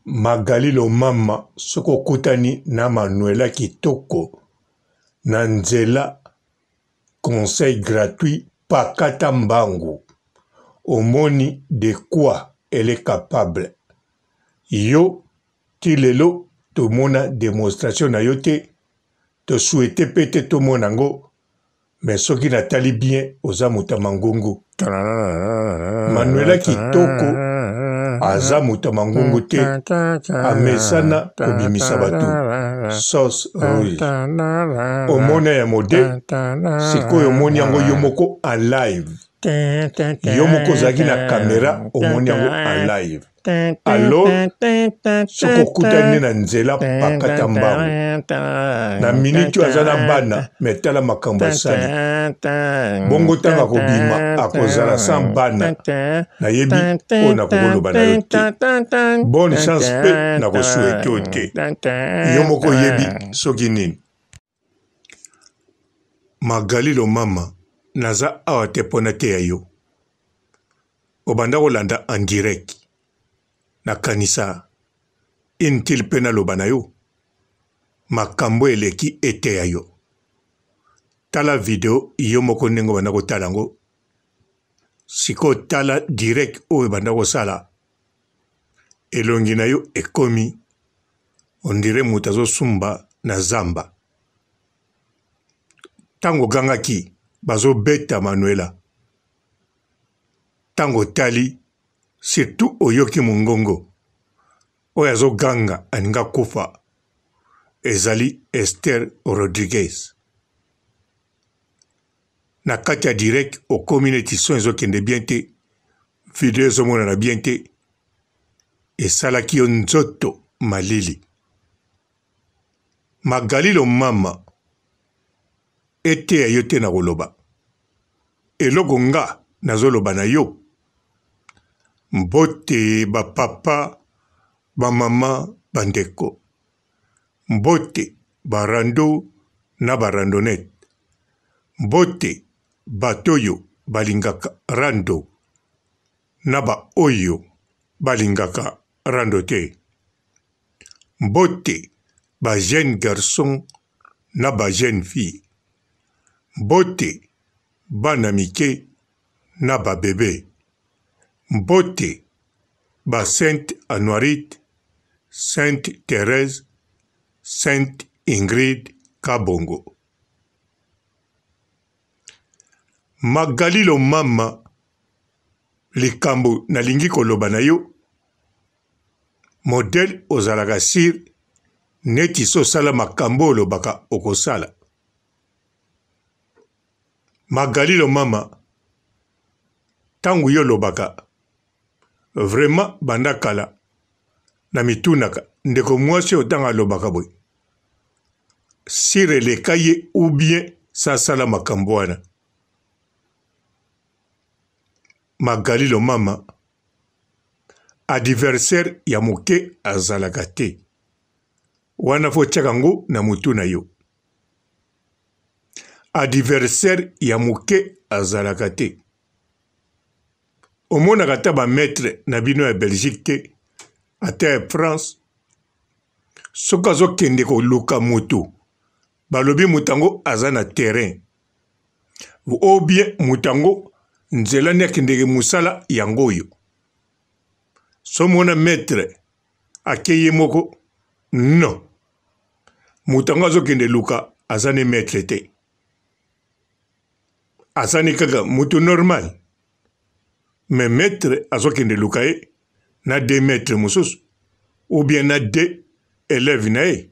Magali Lomama soko kutani na Manuela Kitoko na nzela conseil gratuit pakata mbangu. Omoni de quoi elle est capable. Yo tilelo to mona démonstration na yote te souhaiter peut-être to monango mais soki natali bien oza mutamangungu. Manuela Kitoko aza mutamangungu te amesana kobimisa batu sauce rouge. Omona ya mode sikoyo omoni yango yomoko en live. Yomoko zaki na kamera omoni yango en live. Alors soko kutani na nzela pakata mbangu na minute azana bana metala makambo asali bongo tanga kobima akozala sans bana na yebi o na koloba na yo te. Bonne chance pe na kosouhaite o te yo moko yebi soki nini. Magali Lomama naza awa te pona te ya yo obanda kolanda en direct na kanisa intil pe na loba na yo makambo eleki ete ya yo tala video yo moko ndenge banda kotala ngo siko tala direct oyo banda kosala elongi na yo ekomi ondire moto azosumba na zamba tango gangaki bazobeta Manuela tango tali surtout oyoki mongongo oyo azoganga aninga kufa ezali Esther Rodriguez na kati ya direct okomi neti son ezokende bien te video ezomonana bien te esalaki yo nzoto malili. Magali Lomama ete ya yo te na koloba eloko nga nazoloba na yo mbote bapapa bamama bandeko mbote barando na barandonete mbote batoyo balingaka rando na ba oyo balingaka rando te mbote ba jeune garçon na ba jeune fille mbote bana mike na ba bebe mbote ba Sainte Anuarite, Sainte Thérèse, Sainte Ingrid Kabongo. Magali Lomama likambo nalingi koloba na yo modèle ozalaka sir neti so sala makambo olobaka okosala. Magali Lomama tangu yo lobaka vraiment banda kala na mitunaka ndeko mwasi otanga lobaka boy sire leka ye ou bien sasala makambo wana. Magali Lomama adversaire ya moke azalaka te wana fo tiaka ngo na mutu na yo adversaire ya moke azalaka te omonaka ta ba maître na bino ya Belgique te ata ya France soki azokende koluka moto balobi mutango aza na terrain ou bien mutango nzela ni akendeke musala yango oyo so mona maître akeye moko non mutango azokende luka aza ne maître te aza ni kaka mutu normal mais maître azokende luka ye na de maître mosusu ou bien na de élève na ye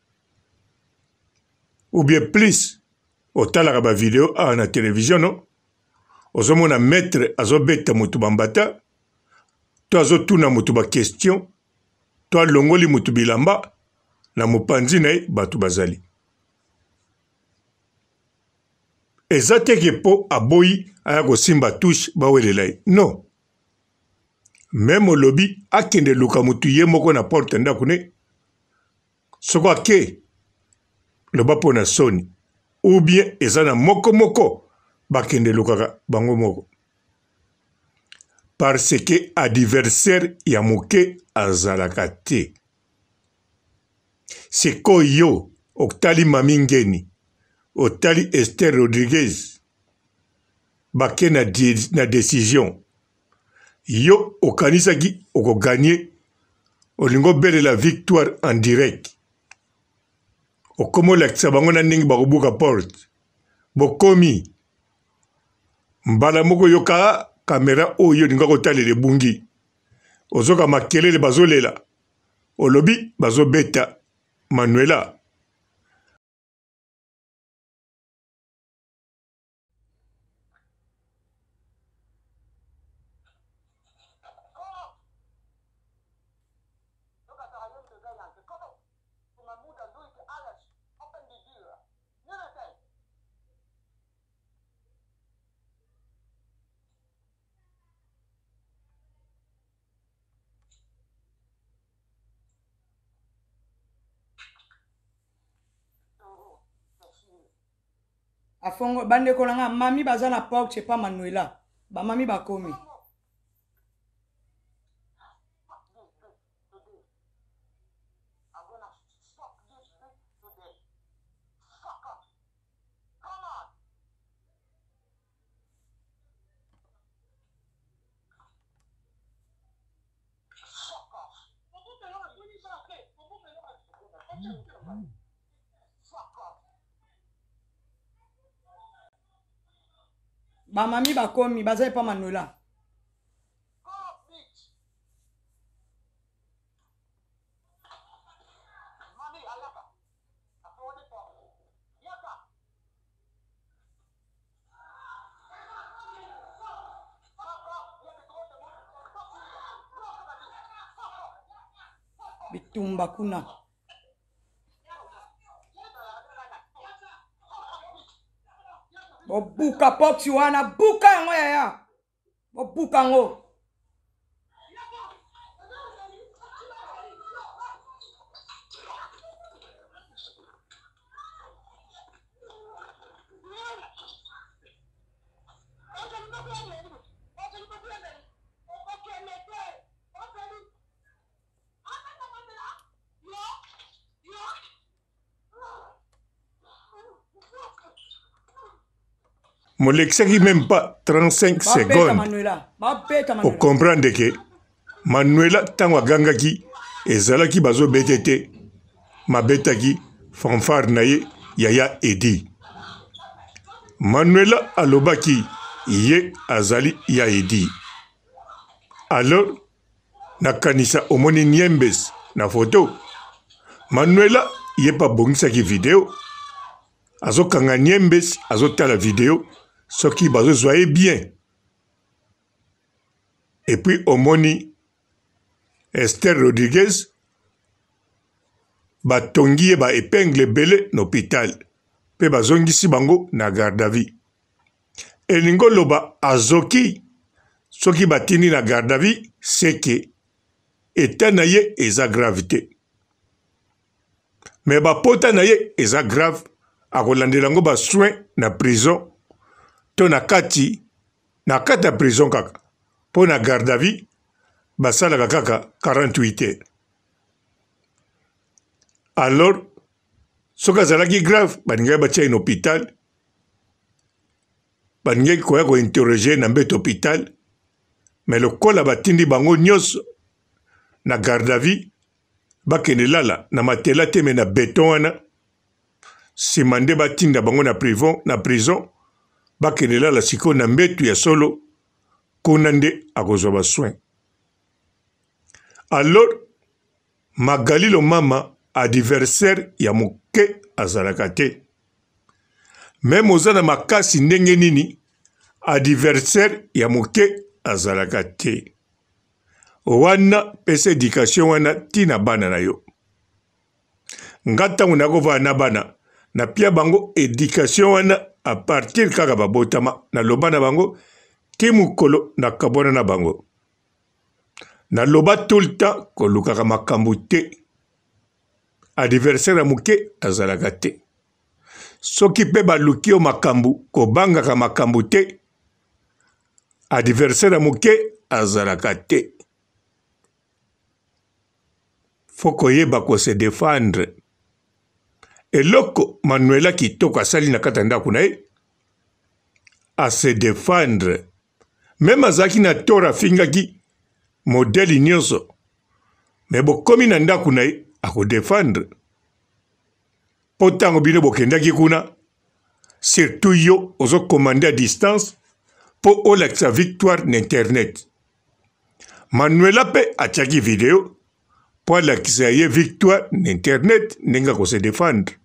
ou bien plus otalaka ba video awa na télévision no ozomona maître azobeta mutu bambata to azotuna mutu ba question to alongoli mutu bilamba na mopanzi na ye batu bazali eza teke po aboyi aya kosimba touche bawelela ye non même olobi akende luka mutu ye moko na porte ndako ne soko ake loba po na soni ou bien eza na moko bakende lukaka bango moko parce que adversaire ya moke azalaka te. Sikoyo otali Mami Ngeni, otali Esther Rodriguez, bake na décision. Yo okanisaki oko gagner, olingo bele la victoire en direct. Okomo lakisa bango na ndenge bakobuka porte. Bokomi mbala moko yoka kamera oyo linga kotalela bungi. Ozoka makelele bazolela. Olobi bazobeta Manuela. Afongo bande kolanga mami baza na porte pas Manuela. Ba mami bakomi. Ba mami bakomi baza pas Manuela. Bitumba kuna. Bobuka poti wana buka yango yaya. Bobuka ngo. Molexaki même pas 35 secondes pour comprendre que Manuela tango gangaki ezalaki bazo betete mabetaki fanfare naye Yaya Edi. Manuela alobaki ye azali ya Edi. Alors nakanisa omoni Niembes na photo. Manuela ye pa bongisaki vidéo. Azo kanga Niembes azo tala vidéo. Ce qui va se bien. Et puis, au moni, Esther Rodriguez, ba tongi ba épingle belé l'hôpital. Pe ba zongi si bango na garde à vie. Et lingo loba azoki, ce qui ba tini na garde à vie, c'est que état naye eza gravité. Mais ba pota naye eza grave, a kolandelango ba soin na prison. To na kati ya prison kaka. Po na garde à vie, basala kaka 48 heures. Alors, soka zalaki grave, baninga batia in hôpital, baninga koya ko interroger na mbet hôpital, mais le kola batindi bango nyos na garde à vie, bakende lala na matela teme na béton wana, simande batinda bango na prison, bakende lala siko na mbetu ya solo kuna nde akozwa ba soin. Alors Magalilo mama adversaire ya moke azalaka te. Même oza na makasi ndenge nini adversaire ya moke azalaka te. Wana pesa éducation wana tina bana na yo. Ngata unakova na bana na pia bango éducation wana à partir kaka babotama na loba na bango ki mukolo na kabona na bango. Na loba tout le temps kolukaka makambo te. Adversaire ya moke azalaka te. Soki pe baluki yo makambo kobangaka makambo te. Adversaire ya moke azalaka te. Faut koyeba ko se défendre. Eloko Manuela Kitoko asali na kati ya ndako na ye a se défendre. Même azalaki na tort afingaki modèle nyonso. Mais bokomi na ndako na ye akodéfendre. Po ntango bino bokendaki kuna, surtout yo ozo commande à distance po olakisa victoire na internet. Manuela pe atiaki video po alakisa ye victoire na internet ndenge ko se défendre.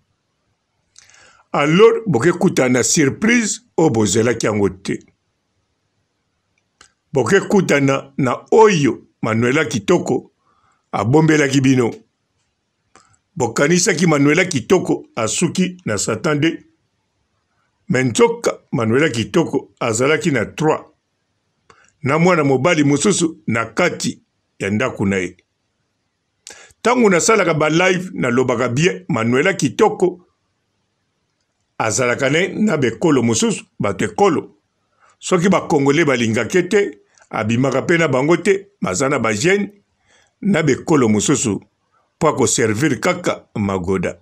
Alors boke kuta na surprise o bozelaki yango te. Boke kuta na oyo Manuela Kitoko abombelaki bino. Bokanisaki Manuela Kitoko asuki na Satan de. Menzoka Manuela Kitoko azalaki na 3. Na mwana mobali mosusu na kati ya ndako na ye. Tangu nasalaka ba live na lobaka bien Manuela Kitoko azalaka na bekolo mosusu bato ekolo. Soki ba Congolais balingaki te abimaka pe na bango te mazana ba jeune na bekolo mosusu po ko servir kaka magoda.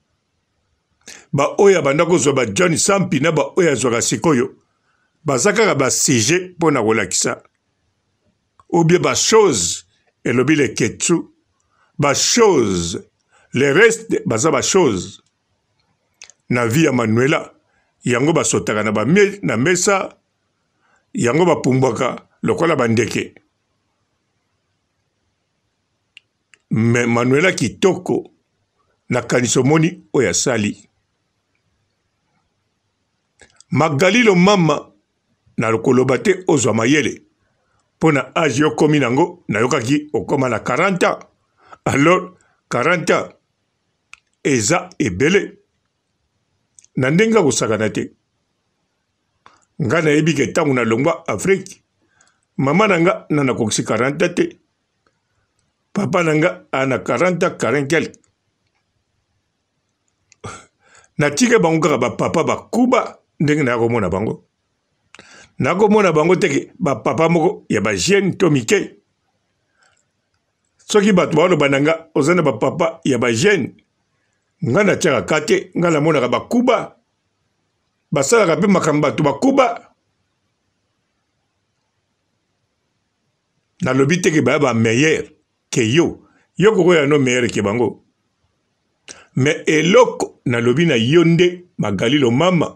Ba oya banda kozwa ba John Sampi na ba oya zwaka sikoyo bazaka ba sujet pona kolakisa. Ou bien ba chose elobi le ketsu ba chose le reste baza ba chose. Na vie ya Manuela yango basotaka na mesa yango bapumbwaka lokola bandeke. Mais Manuela Kitoko na kanisomoni oya sali. Magalilo mama na lokoloba te ozwa mayele. Pona age yo komi nango na yokaki okoma na 40 ans. Alors 40 ans eza ebele. Na ndenga kosakana te. Nga na yebi ke tangu na longwa Afrique. Mama nanga na kokisi 40 te. Papa nanga ana 40 quelque. Na tika bango kaka ba papa ba kuba ndenge na komona bango. Na komona bango teke ba papa moko ya ba jeune to mike. Soki bato ba loba nanga ozana ba papa ya ba jeune. Nga na tiaka kate nga na mona ba kuba. Basala pe makamba to ba kuba. Na lobi teke ba meilleur ke yo. Yo koko ya no meilleur ke bango. Mais eloko na lobi na yonde Magalilo mama.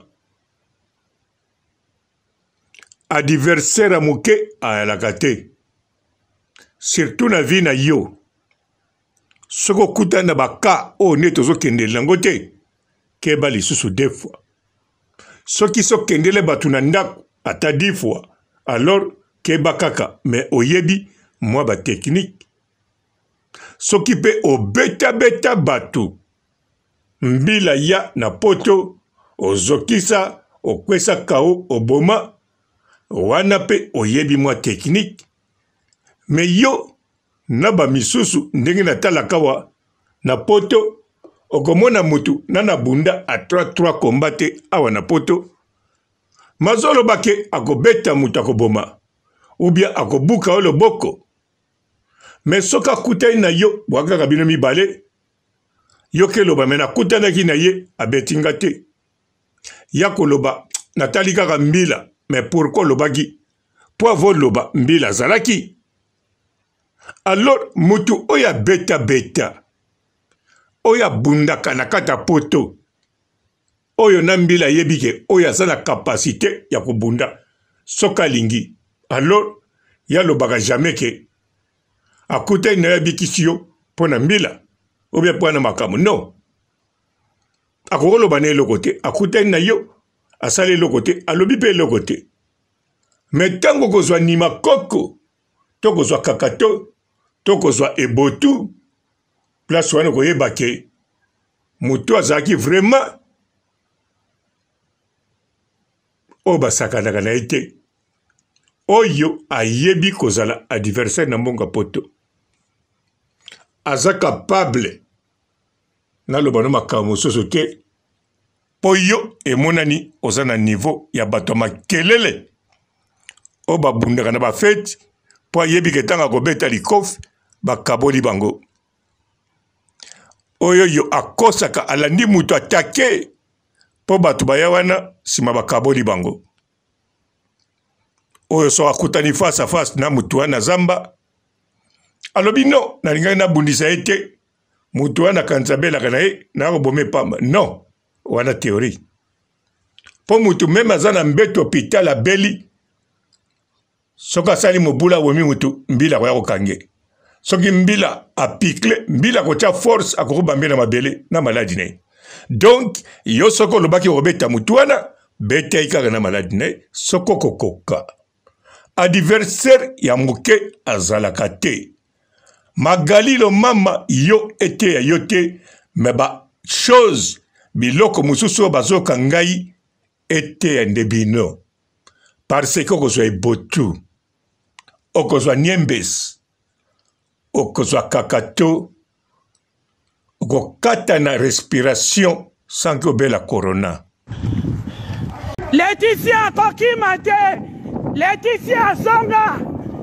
Adversaire a moke a la kate. Surtout na vie na yo. Soko kuta na baka o netozo kende langote. Ke bali susu 2 fois. Soki so kendele batu na ndako ata 10 fois. Alors ke bakaka mais oyebi moi ba technique. Soki pe o beta batu. Mbila ya na poto ozokisa okwesa kao oboma wana pe oyebi mwa technique. Mais yo naba misusu ndenge na talakawa na poto okomona mutu nana bunda a 3 kombate awa na poto. Mazolo bake akobeta mutu akoboma ou bien akobuka o loboko. Mais soka kutai na yo wakaka bino mibale. Yo ke loba mena kutanaki na ye abetinga te. Ya koloba natali kaka mbila. Mais pourquoi lobaki? Po avo loba mbila zalaki. Alors mutu oya beta. Oya bundaka na kata poto. Oyo na mbila yebike oya sana capacité ya kubunda. Soka lingi. Alors ya lobaka jamais ke akutai na ya bikisio pona mbila. Ou bien pour un makamu. Non. Akolo bané le côté. Akutai na yo. Asale le côté. Alobi pe le côté. Mais tango kozwa nima koko. To kozwa kakato. To kozwa ebotu. Place wana koye bake. Mutu azaki vraiment. Oba sakanaka na ite. Oyo ayebi kozala adversaire na mbonga poto. Aza capable na lobano makambo soso te po yo emonani oza na niveau ya bato makelele o babundaka na bafete po yebi ke tanga kobeta likofi bakaboli bango oyo yo akosaka alandi mutu atake po bato baya wana sima bakaboli bango oyo so akutani face à face na mutu wana zamba alobi no nalingai nabundisa ye te mutu wana kanzabelaka na ye nakobome pamba non wana théorie po mutu meme aza na mbeto hôpital abeli soki asali mobula abomi mutu mbila akoya kokange soki mbila apikle mbila akotia force akokobambe na mabele na maladi na ye donc yo soki olobaki kobeta mutu wana beta ye kaka na maladi na ye soki okokoka adversaire ya moke azalaka te magalilo mama yo ete ya yo te me ba chose biloko mosusu oyo bazoka ngai ete ya nde bino parce que okozwa ebotu okozwa niembes okozwa kakato okokata na respiration sans que obela corona Laetitia kokima te Laetitia songa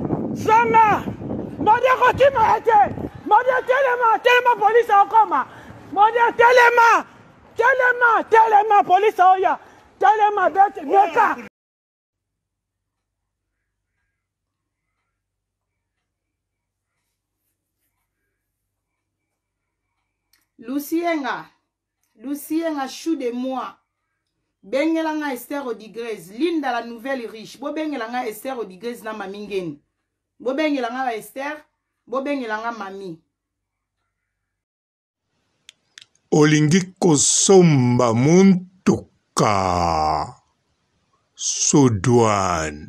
Modia kokima te Modia telema police okoma Modia telema police oya telema beka Lucienga chou de moi Bengelanga Esther Odigrez Linda la nouvelle riche Bo bengelanga Esther Odigrez na mamingeni Bo bengelanga Esther Bo bengelanga mami olingi kosomba muntuka Sudouane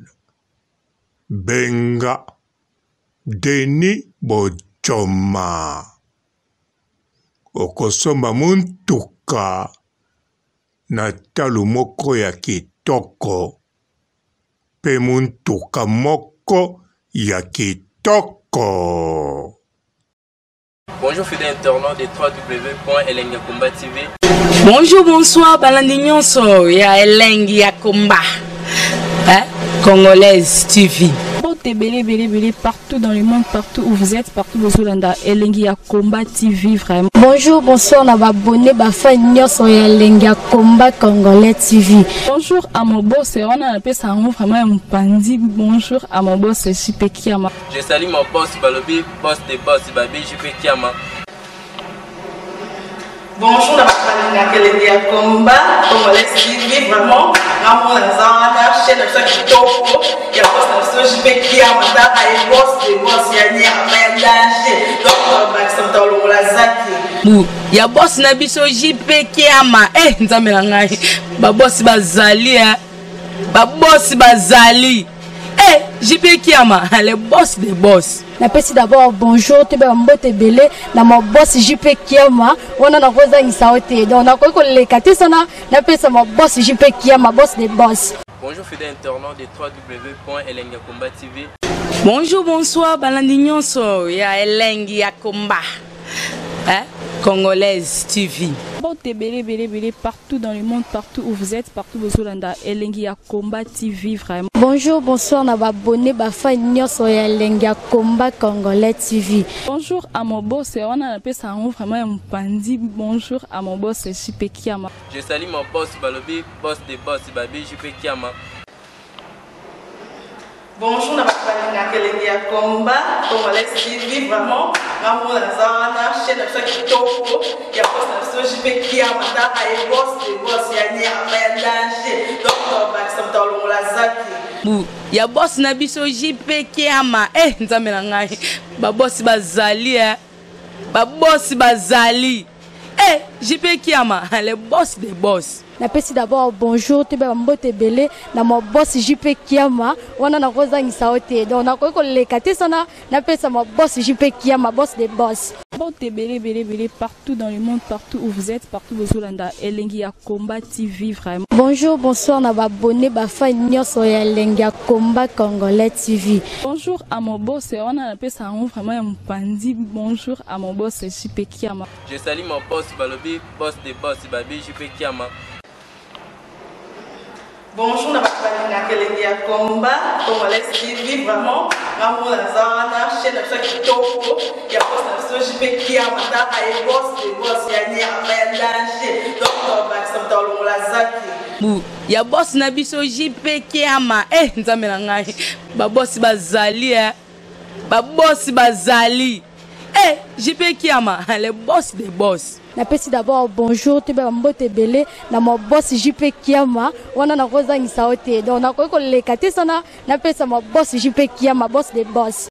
benga Denis Bojoma okosomba muntuka na talo moko ya kitoko pe muntuka moko ya kitoko. Bonjour fidèles internautes de www.elengiakomba TV. Bonjour, bonsoir, balandi nyonso ya Elengi ya Komba. Congolaise TV. Belé partout dans le monde, partout où vous êtes, partout où vous êtes, Elengi ya Komba TV vraiment. Bonjour, bonsoir, on a abonné Bafa Nyonso ya Elengi ya Komba Congolais TV. Bonjour à mon boss, on a appelé ça vraiment un pandi. Bonjour à mon boss, JP Kiama. Je salue mon boss Balobi, boss des boss Babi, JP Kiama. Bonjour, la Elengi ya Komba Congolais TV vraiment. Amour la zana, chaîne de ça qui topo, il y a pas de JP Kiama, ta et boss des boss ya ni aménagé. Donc on va s'entendre dans la zaki. Ya boss na biso JP Kiama nzamela ngai ba boss bazali ba boss bazali JP Kiama le boss des boss. Napesi d'abord bonjour te ba mbote belé na mon boss JP Kiama on a koza ngisaote donc na ko lekate sana napesa mon boss JP Kiama boss des boss. Bonjour fidèles internautes de www.elengiakomba TV. Bonjour, bonsoir, balandi nyonso ya Elengi ya Komba. Congolaise TV. Belé partout dans le monde, partout où vous êtes, partout où vous êtes, Elengi ya Komba TV vraiment. Bonjour, bonsoir, on a abonné Bafa Nyonso ya Elengi ya Komba Congolais TV. Bonjour à mon boss, on a appelé ça vraiment un pandi. Bonjour à mon boss, JP Kiama. Je salue mon boss Balobi, boss des boss Babi, JP Kiama. Bonjour, la Elengi ya Komba Congolais TV vraiment. Amour la zana, chaîne de ça qui topo, il y a pas de JP Kiama, ta et boss des boss ya ni aménagé. Donc on va s'entendre dans la zaki. Ya boss na biso JP Kiama nzamela ngai ba boss bazali ba boss bazali JP Kiama le boss des boss. Napesi d'abord bonjour te ba mbote belé na mon boss JP Kiama wana na koza ngisaote donc na ko lekate sana napesa mon boss JP Kiama boss des boss. Belé partout dans le monde, partout où vous êtes, partout où vous êtes, Elengi ya Komba TV vraiment. Bonjour, bonsoir, on a abonné Bafa Nyonso ya Elengi ya Komba Congolais TV. Bonjour à mon boss, on a appelé ça vraiment un pandi. Bonjour à mon boss, JP Kiama. Je salue mon boss Balobi, boss des boss Babi, JP Kiama. Bonjour, na balinga kelenge ya combat, Congolais TV vraiment. Ngamu na zana chaîne ça kitoko ya boss na JP Kiama ta ay boss de boss ya nyama ya danger. Donc ba samta longola zaki. Ya boss na biso JP Kiama. Nzambe na ngai. Ba boss bazali ba boss bazali. JP Kiama, le boss des boss. Napesi d'abord bonjour te ba mbote belé na mo boss JP Kiama wana na koza ngisaote donc na ko lekate sana napesa mo boss JP Kiama boss des boss.